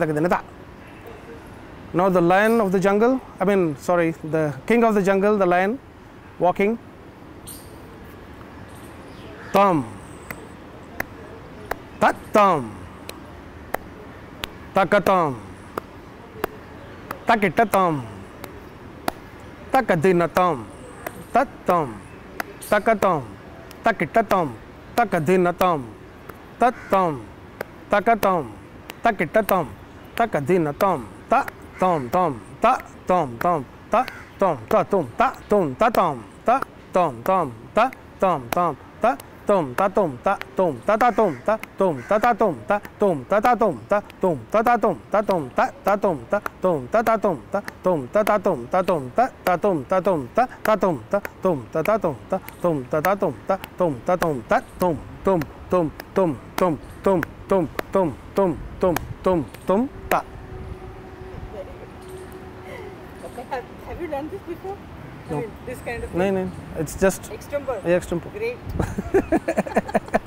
ta. Now the lion of the jungle, the king of the jungle, the lion, walking. Tam. Tatam. Takatam. Takitatam. Takadinatam. Tatam. Takatam. Takitatam. Takadinatam. Tatam. Takatam. Takitatam. Takadinatam. Ta tom tom ta tom tom ta tom ta tom ta tom ta tom ta tom tom ta tom tom ta tom ta tom ta tom ta ta tom ta tom ta ta tom ta tom ta ta tom ta tom ta ta tom ta tom ta ta tom ta tom ta ta tom ta tom ta ta tom ta tom ta ta tom ta tom ta ta tom ta tom ta ta tom ta tom ta ta tom ta tom ta tom ta tom tom tom tom tom tom tom tom tom tom tom tom ta. Have you done this before? No. I mean, this kind of No, it's just extempore. extempore. Great.